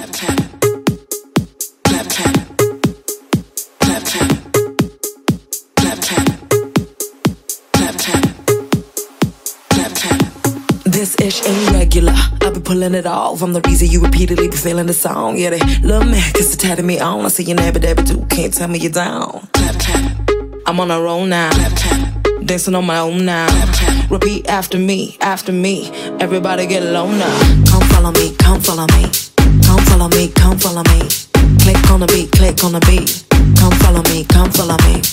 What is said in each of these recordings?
This ish ain't regular, I be pulling it off. I'm the reason you repeatedly be feeling the song. Yeah, they love me, cause they tatted me on. I see you never dabba too, can't tell me you're down. I'm on a roll now, dancing on my own now. Repeat after me, everybody get low now. Come follow me, come follow me. Come follow me, come follow me. Click on the beat, click on the beat. Come follow me, come follow me.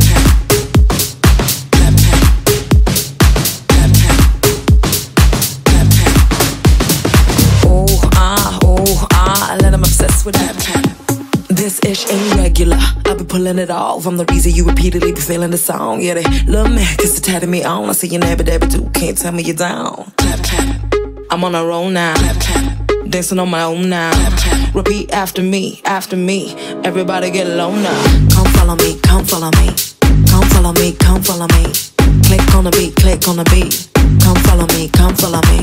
Let them obsess with that. This ish ain't regular, I be pulling it off. I'm the reason you repeatedly be feeling the song. Yeah, they love me, cause they tatted me on. I see you never dabba too, can't tell me you're down. I'm on a roll now, dancing on my own now. Repeat after me, everybody get low now. Come follow me, come follow me. Come follow me, come follow me. Click on the beat, click on the beat. Come follow me, come follow me.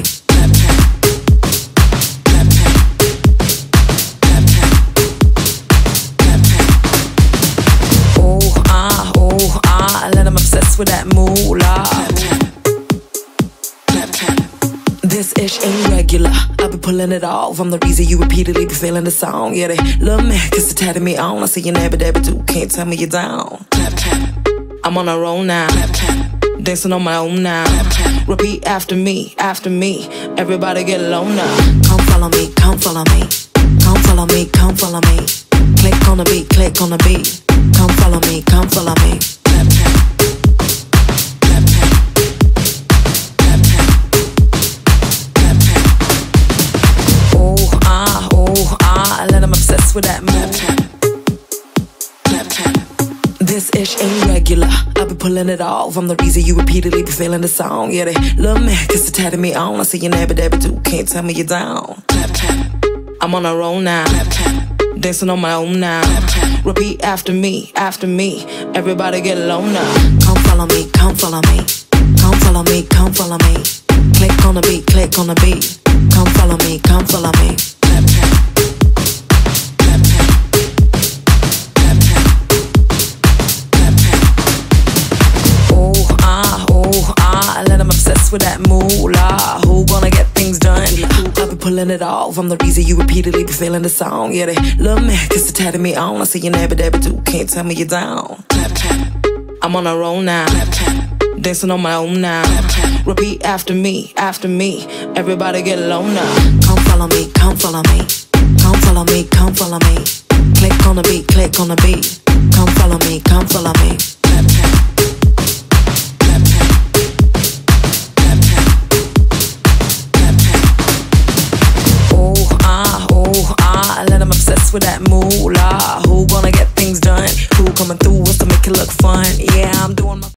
Let them obsess with that moolah. This ish ain't regular, I be pulling it off. I'm the reason you repeatedly be feeling the song. Yeah, they love me, cause they tatted me on. I see you never dabba too, can't tell me you're down. I'm on a roll now, dancing on my own now. Repeat after me, everybody get low now. Come follow me, come follow me. Come follow me, come follow me. Click on the beat, click on the beat. Come follow me, come follow me. Let them obsess with that move. This ish ain't regular, I be pulling it off. I'm the reason you repeatedly be feeling the song. Yeah, they love me, cause they tatted me on. I see you never dabba too, can't tell me you're down. I'm on a roll now, dancing on my own now. Repeat after me, everybody get low now. Come follow me, come follow me. Come follow me, come follow me. Click on the beat, click on the beat. Come follow me, come follow me. Let them obsess with that moolah. Who gonna get things done? I be pulling it off. I'm the reason you repeatedly be feeling the song. Yeah, they love me, cause they tatted me on. I see you never dabba too, can't tell me you're down. I'm on a roll now, dancing on my own now. Repeat after me, everybody get low now. Come follow me, come follow me. Come follow me, come follow me. Click on the beat, click on the beat. Come follow me, come follow me. Let them obsess with that moolah. Who gonna get things done? Who coming through us to make it look fun? Yeah, I'm doing my